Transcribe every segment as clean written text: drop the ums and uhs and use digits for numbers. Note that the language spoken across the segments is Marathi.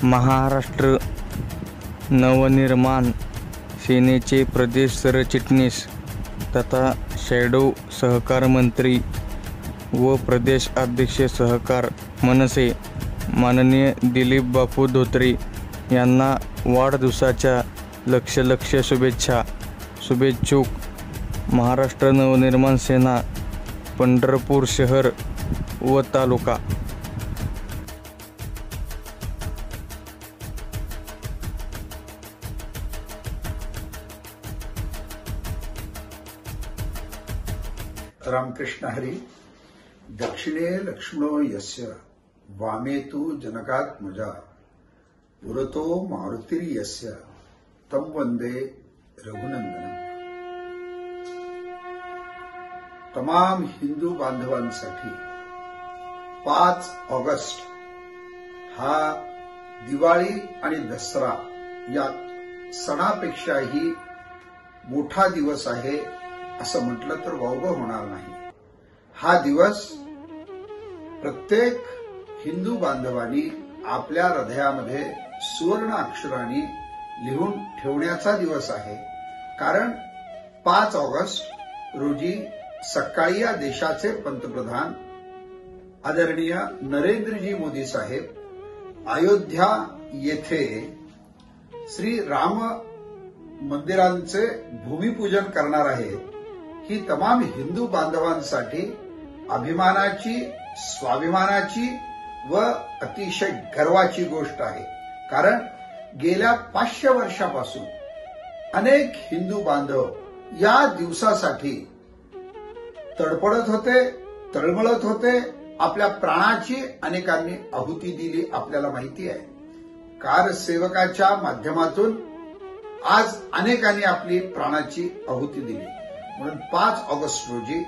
महाराष्ट्र नवनिर्माण सेनेचे प्रदेश सरचिटणीस तथा शॅडो सहकार मंत्री व प्रदेश अध्यक्ष सहकार मनसे माननीय दिलीप बापू धोत्रे यांना वाढदिवसाच्या लक्ष शुभेच्छा. शुभेच्छुक महाराष्ट्र नवनिर्माण सेना पंढरपूर शहर व तालुका. रामकृष्ण हरी. दक्षिणे लक्ष्मणो यस्य वामे तु जनकात्मजा पुरतो मारुतिर्यस्य तं वंदे रघुनंदनम. तमाम हिंदू बांधवांसाठी 5 ऑगस्ट हा दिवाळी आणि दसरा या सणापेक्षाही मोठा दिवस आहे असं म्हटलं तर वावगं होणार नाही. हा दिवस प्रत्येक हिंदू बांधवांनी आपल्या हृदयामध्ये सुवर्ण अक्षरांनी लिहून ठेवण्याचा दिवस आहे. कारण 5 ऑगस्ट रोजी सकाळी या देशाचे पंतप्रधान आदरणीय नरेंद्रजी मोदी साहेब अयोध्या येथे श्री राम मंदिरांचे भूमिपूजन करणार आहेत. ही तमाम हिंदू बांधवांसाठी अभिमानाची, स्वाभिमानाची व अतिशय गर्वाची गोष्ट आहे. कारण गेल्या 500 वर्षापासून अनेक हिंदू बांधव या दिवसासाठी तडपडत होते, तळमळत होते. आपल्या प्राणाची अनेकांनी आहुती दिली आपल्याला माहिती आहे. कारसेवकाच्या माध्यमातून आज अनेकांनी आपली प्राणाची आहुती दिली. म्हणून 5 ऑगस्ट रोजी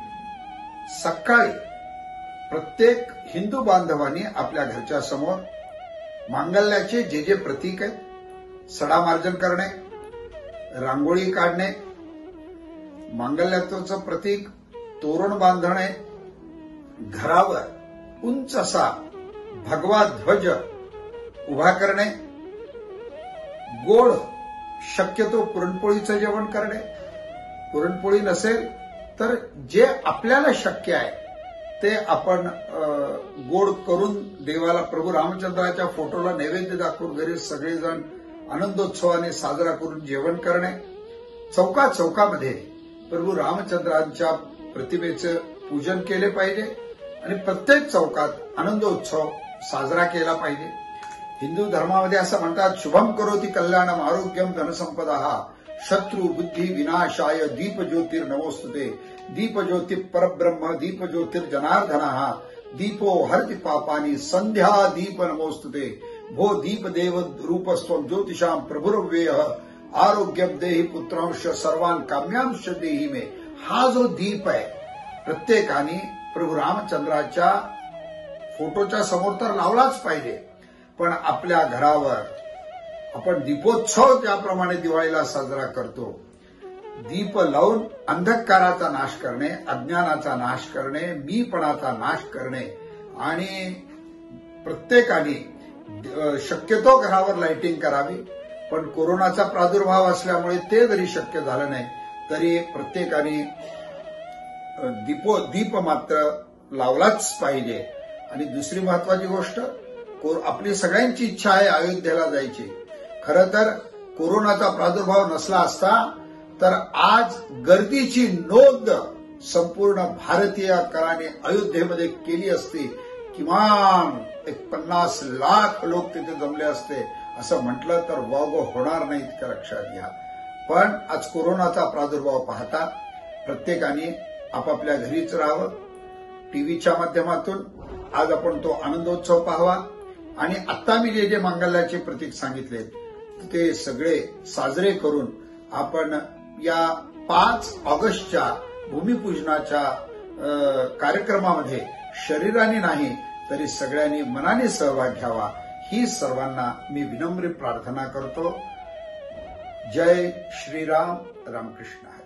सकाळी प्रत्येक हिंदू बांधवांनी आपल्या घरच्या समोर मांगल्याचे जे प्रतीक आहेत, सडामार्जन करणे, रांगोळी काढणे, मांगल्याचं प्रतीक तोरण बांधणे, घरावर उंच असा भगवा ध्वज उभा करणे, गोड शक्यतो पुरणपोळीचं जेवण करणे. पुरणपोळी नसेल तर जे आपल्याला शक्य आहे ते आपण गोड करून देवाला प्रभू रामचंद्राच्या फोटोला नैवेद्य दाखवून घरी सगळेजण आनंदोत्सवाने साजरा करून जेवण करणे. चौकामध्ये प्रभू रामचंद्रांच्या प्रतिमेचं पूजन केले पाहिजे आणि प्रत्येक चौकात आनंदोत्सव साजरा केला पाहिजे. हिंदू धर्मामध्ये असं म्हणतात, शुभम करोति कल्याणम आरोग्यम धनसंपदा शत्रु बुद्धी विनाशाय दीप ज्योतिर नमोस्तुते. दीप ज्योति परब्रह्म दीप ज्योतिर जनार्दनः दीपो हरति पापानि संध्या दीप नमोस्तुते. भो दीप देव रूपस्त्वं ज्योतिषां प्रभुरव्ययः आरोग्यम देहि पुत्रांश सर्वान काम्यांश देहि मे. हा जो दीप आहे प्रत्येकाने प्रभू रामचंद्राच्या फोटोच्या समोर तर लावलाच पाहिजे. पण आपल्या घरावर आपण दीपोत्सव ज्याप्रमाणे दिवाळीला साजरा करतो, दीप लावून अंधकाराचा नाश करणे, अज्ञानाचा नाश करणे, मीपणाचा नाश करणे आणि प्रत्येकाने शक्यतो घरावर लाइटिंग करावी. पण कोरोनाचा प्रादुर्भाव असल्यामुळे ते जरी शक्य झालं नाही तरी प्रत्येकाने दीप मात्र लावलाच पाहिजे. आणि दुसरी महत्वाची गोष्ट, आपली सगळ्यांची इच्छा आहे अयोध्येला जायची. खरं तर कोरोनाचा प्रादुर्भाव नसला असता तर आज गर्दीची नोंद संपूर्ण भारतीयकाराने अयोध्येमध्ये केली असती. किमान 50 लाख लोक तिथे जमले असते. असं म्हटलं तर वावगं होणार नाही इतकं लक्षात घ्या. पण आज कोरोनाचा प्रादुर्भाव पाहता प्रत्येकाने आपापल्या घरीच राहावं. टीव्हीच्या माध्यमातून आज आपण तो आनंदोत्सव पाहावा. आणि आता मी जे मांगल्याचे प्रतीक सांगितले ते सगळे साजरे करून आपण या 5 ऑगस्टच्या भूमिपूजनाच्या कार्यक्रमामध्ये शरीराने नाही तरी सगळ्यांनी मनाने सहभाग घ्यावा ही सर्वांना मी विनम्र प्रार्थना करतो. जय श्रीराम. रामकृष्ण.